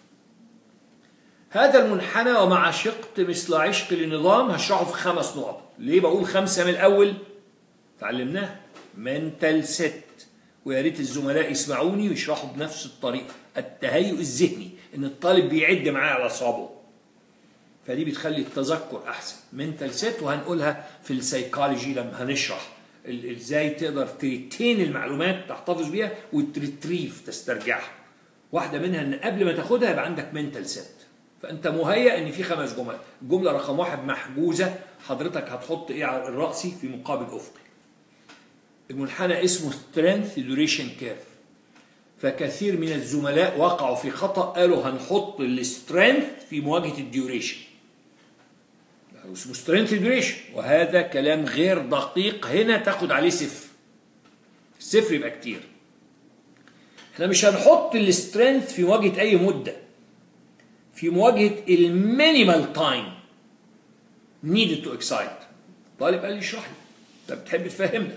[SPEAKER 1] هذا المنحنى ومع شقت مثل عشق لنظام هشرحه في خمس نقط. ليه بقول خمسة من الاول؟ تعلمناه منتال ست، ويا ريت الزملاء يسمعوني ويشرحوا بنفس الطريقه. التهيؤ الذهني، ان الطالب بيعد معاه على اصابعه، فدي بتخلي التذكر احسن. منتال ست، وهنقولها في السيكولوجي لما هنشرح ازاي تقدر تريتين المعلومات تحتفظ بيها وتريتريف تسترجعها. واحده منها ان قبل ما تاخدها يبقى عندك منتال ست، فانت مهيأ ان في خمس جمل. الجمله رقم واحد محجوزه، حضرتك هتحط ايه على الرأسي في مقابل افقي. المنحنى اسمه سترينث ديوريشن كيرف، فكثير من الزملاء وقعوا في خطأ، قالوا هنحط السترينث في مواجهة الديوريشن، اسمه سترينث ديوريشن، وهذا كلام غير دقيق. هنا تاخد عليه صفر، الصفر يبقى كتير. احنا مش هنحط السترينث في مواجهة أي مدة، في مواجهة المينيمال تايم needed to excite. طالب قال لي اشرح لي، انت بتحب تفهمنا.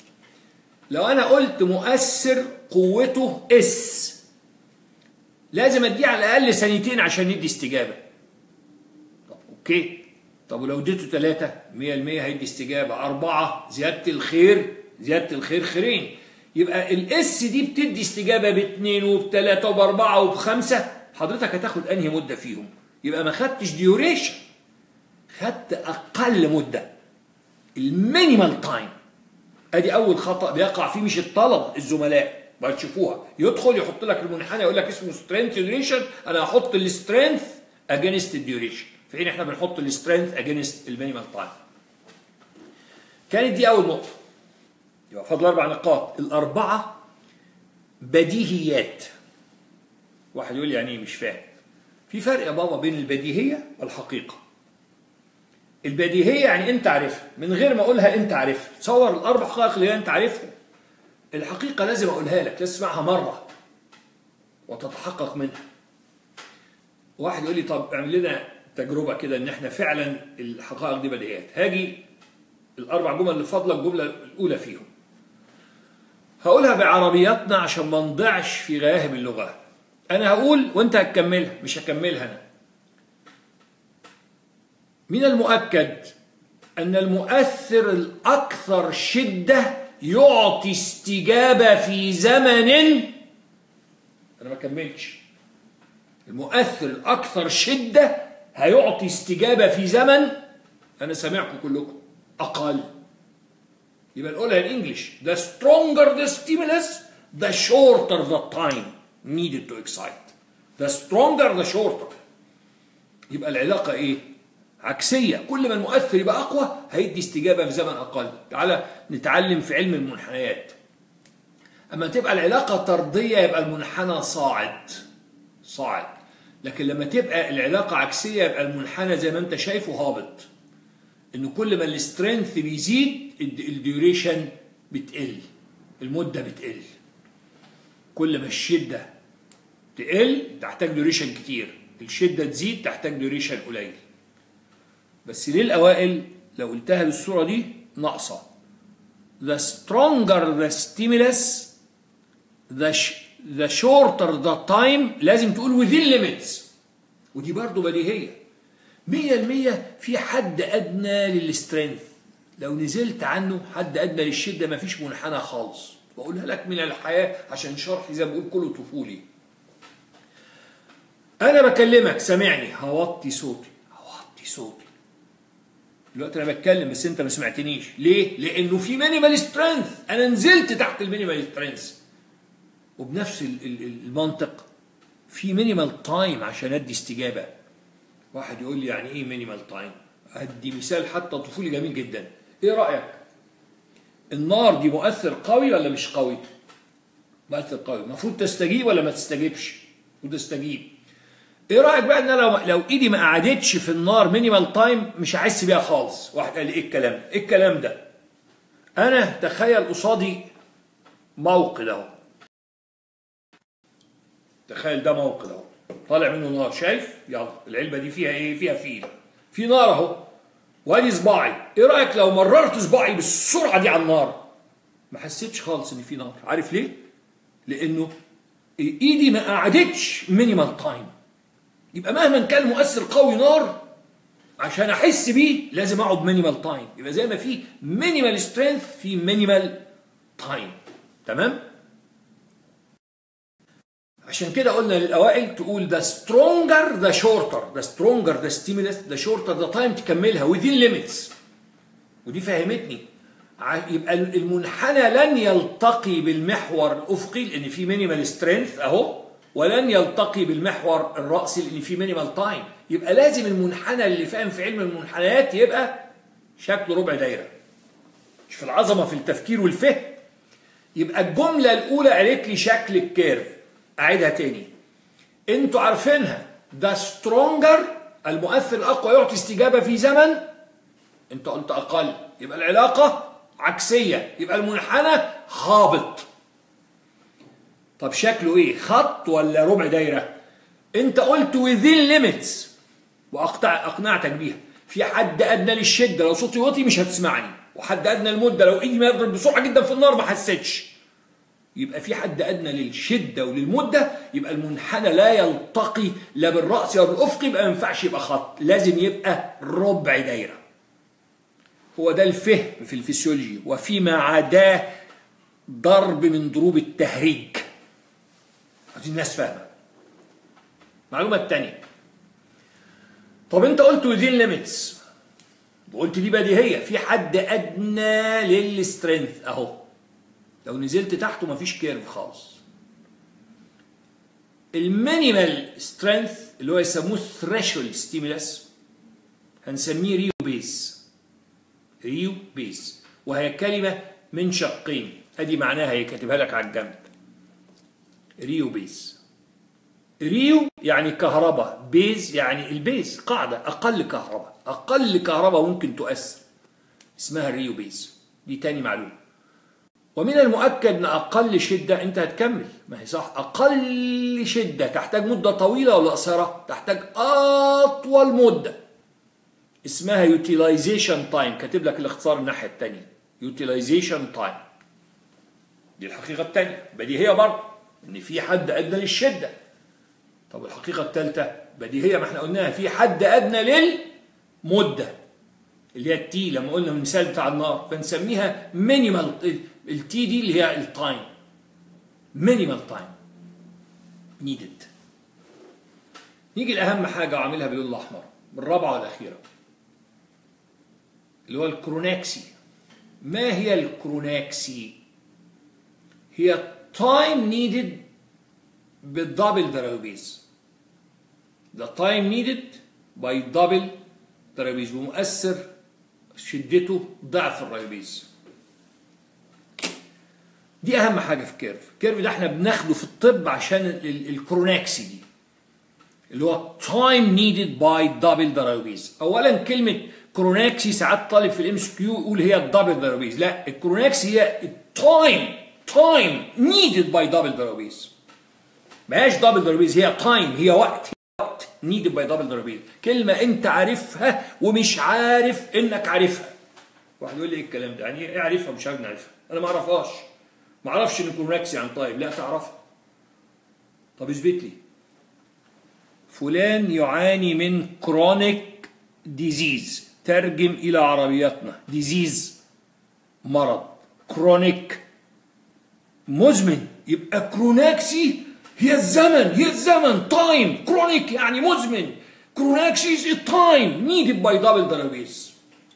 [SPEAKER 1] لو انا قلت مؤثر قوته اس، لازم اديه على الاقل ثانيتين عشان يدي استجابه. طب اوكي، طب ولو اديته ثلاثه مية بالمية هيدي استجابه. اربعه زياده الخير، زياده الخير خيرين. يبقى الاس دي بتدي استجابه باثنين وبثلاثه وباربعه وبخمسه. حضرتك هتاخد انهي مده فيهم؟ يبقى ما خدتش ديوريشن، خدت اقل مده، المينيمال تايم. ادي اول خطا بيقع فيه مش الطلب، الزملاء بتشوفوها. يدخل يحط لك المنحنى يقول لك اسمه سترينث ديوريشن، انا هحط السترينث اجينست الديوريشن، في حين احنا بنحط السترينث اجينست المينيمال تايم. كانت دي اول نقطه. يبقى فاضل اربع نقاط. الاربعه بديهيات. واحد يقول لي يعني ايه؟ مش فاهم. في فرق يا بابا بين البديهيه والحقيقه. البديهيه يعني انت عارفها من غير ما اقولها، انت عارفها. تصور الاربع حقائق اللي انت عارفها. الحقيقه لازم اقولها لك، لازم تسمعها مره وتتحقق منها. واحد يقول لي طب اعمل لنا تجربه كده ان احنا فعلا الحقائق دي بديهيات. هاجي الاربع جمل اللي فاضله الجمله الاولى فيهم هقولها بعربياتنا عشان ما نضيعش في غياهب اللغه. انا هقول وانت هتكملها، مش هكملها انا. من المؤكد أن المؤثر الأكثر شدة يعطي استجابة في زمن. أنا ما كملتش. المؤثر الأكثر شدة هيعطي استجابة في زمن، أنا سامعكم كلكم، أقل. يبقى نقولها in English. The stronger the stimulus, the shorter the time needed to excite. The stronger the shorter. يبقى العلاقة إيه؟ عكسية. كل ما المؤثر يبقى أقوى هيدي استجابة في زمن أقل. تعالى نتعلم في علم المنحنيات. أما تبقى العلاقة طردية يبقى المنحنى صاعد صاعد، لكن لما تبقى العلاقة عكسية يبقى المنحنى زي ما أنت شايفه هابط. إن كل ما السترينث بيزيد الديوريشن بتقل، المدة بتقل. كل ما الشدة تقل تحتاج ديوريشن كتير، الشدة تزيد تحتاج ديوريشن قليل. بس ليه الأوائل لو قلتها بالصورة دي ناقصة. The stronger the stimulus the, the shorter the time. لازم تقول within limits، ودي برضو بديهية. مية المية في حد أدنى للسترينث، لو نزلت عنه حد أدنى للشدة مفيش منحنى خالص. بقولها لك من الحياة عشان شرحي زي ما بقول كله طفولي. أنا بكلمك سامعني، هوطي صوتي هوطي صوتي دلوقتي انا بتكلم بس انت ما سمعتنيش. ليه؟ لانه في مينيمال سترينث، انا نزلت تحت المينيمال سترينث. وبنفس المنطق في مينيمال تايم عشان ادي استجابه. واحد يقول لي يعني ايه مينيمال تايم؟ ادي مثال حتى طفولي جميل جدا. ايه رايك؟ النار دي مؤثر قوي ولا مش قوي؟ مؤثر قوي. المفروض تستجيب ولا ما تستجيبش؟ وتستجيب. ايه رايك بقى ان انا لو, لو ايدي ما قعدتش في النار مينيمال تايم مش هحس بيها خالص؟ واحد قال لي ايه الكلام ده؟ ايه الكلام ده؟ انا تخيل قصادي موقد اهو، تخيل ده موقد اهو طالع منه نار، شايف؟ يلا العلبه دي فيها ايه؟ فيها فيل، في نار اهو. وادي صباعي، ايه رايك لو مررت صباعي بالسرعه دي على النار؟ ما حسيتش خالص ان في نار. عارف ليه؟ لانه ايدي ما قعدتش مينيمال تايم. يبقى مهما كان مؤثر قوي نار، عشان احس بيه لازم اقعد مينيمال تايم. يبقى زي ما في مينيمال سترينث في مينيمال تايم. تمام؟ عشان كده قلنا للاوائل تقول the stronger the shorter، the stronger the stimulus the shorter the time تكملها within limits. ودي فهمتني. يبقى المنحنى لن يلتقي بالمحور الافقي لان في مينيمال سترينث اهو، ولن يلتقي بالمحور الرأسي لان في مينيمال تايم. يبقى لازم المنحنى اللي فاهم في علم المنحنيات يبقى شكله ربع دايره. مش في العظمه في التفكير والفهم. يبقى الجمله الاولى قالت لي شكل الكيرف. اعيدها تاني. انتوا عارفينها، ده سترونجر المؤثر الاقوى يعطي استجابه في زمن انت قلت اقل، يبقى العلاقه عكسيه، يبقى المنحنى هابط. طب شكله ايه؟ خط ولا ربع دايره؟ انت قلت within limits واقنعتك بيها. في حد ادنى للشده، لو صوتي واطي مش هتسمعني، وحد ادنى للمده لو ايدي ما تضرب بسرعه جدا في النار ما حسيتش. يبقى في حد ادنى للشده وللمده، يبقى المنحنى لا يلتقي لا بالرأسي ولا بالافقي، يبقى ما ينفعش يبقى خط، لازم يبقى ربع دايره. هو ده الفهم في الفسيولوجي، وفيما عداه ضرب من ضروب التهريج. عايزين الناس فاهمه. المعلومه الثانيه، طب انت قلت within limits وقلت دي بديهيه، في حد ادنى للسترينث اهو، لو نزلت تحته مفيش كيرف خالص. المينيمال سترينث اللي هو يسموه ثريشولد ستيمولس هنسميه ريو بيز. ريو بيز، وهي كلمه من شقين، ادي معناها هي كاتبها لك على الجنب. ريو بيز. ريو يعني كهرباء، بيز يعني البيز، قاعده اقل كهرباء، اقل كهرباء ممكن تؤثر اسمها الريو بيز. دي تاني معلومه. ومن المؤكد ان اقل شده، انت هتكمل ما هي صح، اقل شده تحتاج مده طويله ولا قصيره؟ تحتاج اطول مده اسمها يوتيلايزيشن تايم. كاتب لك الاختصار الناحيه الثانيه، يوتيلايزيشن تايم. دي الحقيقه الثانيه بديهيه برضه ان في حد ادنى للشده. طب الحقيقه الثالثه بديهيه، ما احنا قلناها، في حد ادنى للمده اللي هي التي، لما قلنا المثال بتاع النار فنسميها مينيمال. التي دي اللي هي التايم، مينيمال تايم نيدد. نيجي لاهم حاجه وعاملها باللون الاحمر، بالرابعه والاخيره، اللي هو الكروناكسي. ما هي الكروناكسي؟ هي تايم نيدد بالدبل دراويز. the time needed by double دراويز، ومؤثر شدته ضعف الرايوبيز. دي اهم حاجه في الكيرف. الكيرف ده احنا بناخده في الطب عشان الكروناكسي دي اللي هو time needed by double دراويز. اولا كلمه كروناكسي ساعات طالب في الام اس كيو يقول هي الدبل دراويز، لا، الكروناكسي هي التايم تايم needed by double دراويز. ما هياش دبل دراويز، هي تايم، هي وقت، هي وقت needed by double دراويز. كلمه انت عارفها ومش عارف انك عارفها. واحد يقول لي ايه الكلام ده؟ يعني ايه عارفها ومش عارف نعرفها؟ انا ما اعرفهاش. ما اعرفش ان كروناكسي عن تايم، لا تعرفها. طب اثبت لي. فلان يعاني من كرونيك ديزيز، ترجم الى عربياتنا ديزيز مرض، كرونيك مزمن. يبقى كروناكسي هي الزمن، هي الزمن تايم، كرونيك يعني مزمن، كروناكسي is a time needed by double دراويز.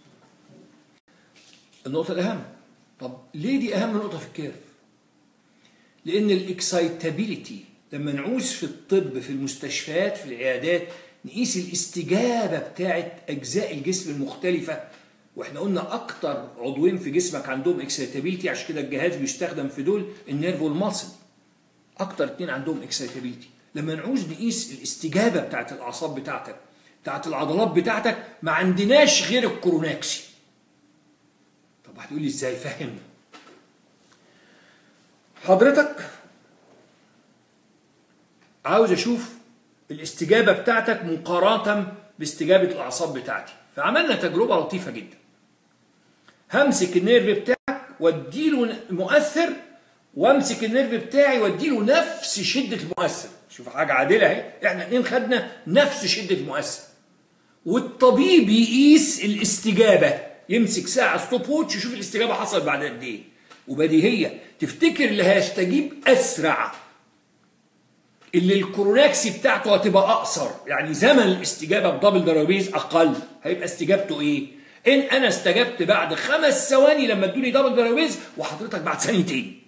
[SPEAKER 1] النقطة الأهم. طب ليه دي أهم نقطة في الكيرف؟ لأن الإكسايتابيليتي لما نعوز في الطب في المستشفيات في العيادات نقيس الاستجابة بتاعت أجزاء الجسم المختلفة، واحنا قلنا أكتر عضوين في جسمك عندهم إكسايتابيليتي، عشان كده الجهاز بيستخدم في دول النيرف والماسل. أكتر اتنين عندهم إكسايتابيليتي. لما نعوز نقيس الاستجابة بتاعت الأعصاب بتاعتك بتاعت العضلات بتاعتك ما عندناش غير الكروناكسي. طب هتقول لي ازاي؟ فهمنا. حضرتك عاوز اشوف الاستجابه بتاعتك مقارنه باستجابه الاعصاب بتاعتي، فعملنا تجربه لطيفه جدا. همسك النيرف بتاعك واديله مؤثر، وامسك النيرف بتاعي واديله نفس شده المؤثر. شوف حاجه عادله اهي، احنا الاثنين خدنا نفس شده المؤثر، والطبيب يقيس الاستجابه، يمسك ساعه ستوب ووتش يشوف الاستجابه حصلت بعد قد ايه. وبديهيه تفتكر اللي هيستجيب اسرع اللي الكوروناكسي بتاعته هتبقى اقصر، يعني زمن الاستجابه بدبل درايبيز اقل، هيبقى استجابته ايه؟ ان انا استجبت بعد خمس ثواني لما ادوني دبل درايبيز وحضرتك بعد ثانيتين.